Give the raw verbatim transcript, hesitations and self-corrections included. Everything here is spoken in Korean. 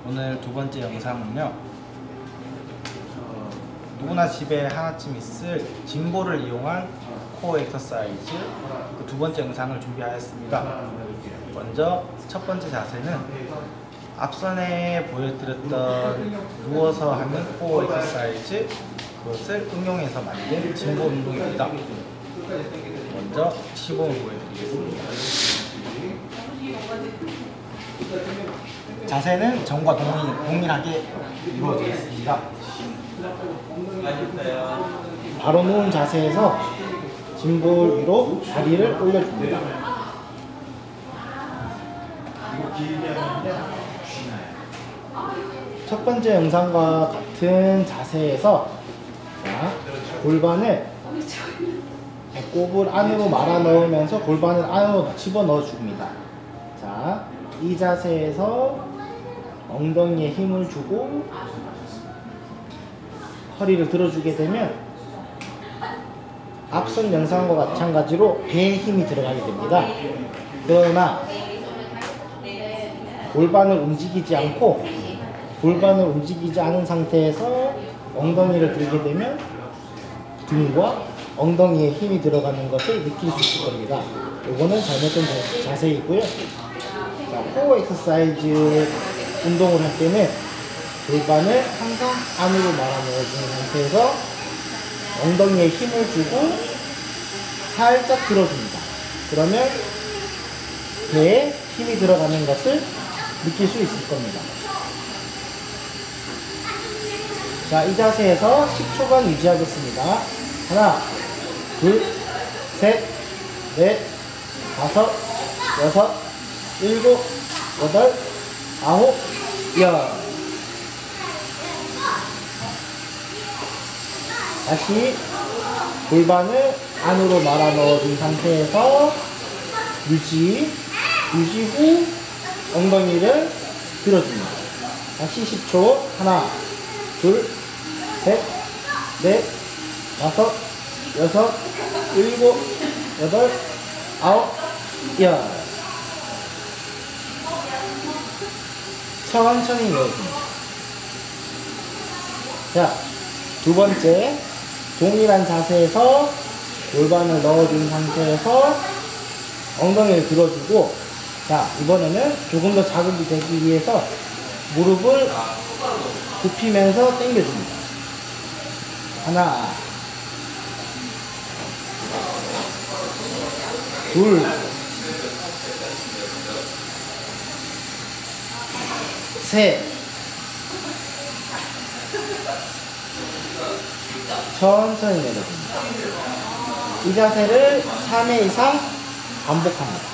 오늘 두 번째 영상은요, 어, 누구나 집에 하나쯤 있을 짐볼을 이용한 코어 엑서사이즈 그 두 번째 영상을 준비하였습니다. 먼저 첫 번째 자세는 앞선에 보여드렸던 누워서 하는 코어 엑서사이즈 그것을 응용해서 만든 짐볼 운동입니다. 먼저 시범을 보여드리겠습니다. 자세는 전과 동일, 동일하게 이루어지겠습니다. 바로 누운 자세에서 짐볼 위로 다리를 올려줍니다. 첫 번째 영상과 같은 자세에서 자, 골반을 배꼽을 안으로 말아 넣으면서 골반을 안으로 집어넣어 줍니다. 자, 이 자세에서 엉덩이에 힘을 주고 허리를 들어주게 되면 앞선 영상과 마찬가지로 배에 힘이 들어가게 됩니다. 그러나 골반을 움직이지 않고 골반을 움직이지 않은 상태에서 엉덩이를 들게 되면 등과 엉덩이에 힘이 들어가는 것을 느낄 수 있을 겁니다. 이거는 잘못된 자세이고요. 자, 코어 엑서사이즈 운동을 할 때는 골반을 항상 안으로 말아 넣어주는 상태에서 엉덩이에 힘을 주고 살짝 들어줍니다. 그러면 배에 힘이 들어가는 것을 느낄 수 있을 겁니다. 자, 이 자세에서 십 초간 유지하겠습니다. 하나, 둘, 셋, 넷, 다섯, 여섯, 일곱, 여덟, 아홉, 열. 다시 골반을 안으로 말아 넣어준 상태에서 유지, 유지 후 엉덩이를 들어줍니다. 다시 십 초. 하나, 둘, 셋, 넷, 다섯, 여섯, 일곱, 여덟, 아홉, 열. 천천히 넣어줍니다. 자, 두 번째, 동일한 자세에서 골반을 넣어준 상태에서 엉덩이를 들어주고, 자, 이번에는 조금 더 자극이 되기 위해서 무릎을 굽히면서 당겨줍니다. 하나, 둘, 셋, 천천히 내려줍니다. 이 자세를 삼 회 이상 반복합니다.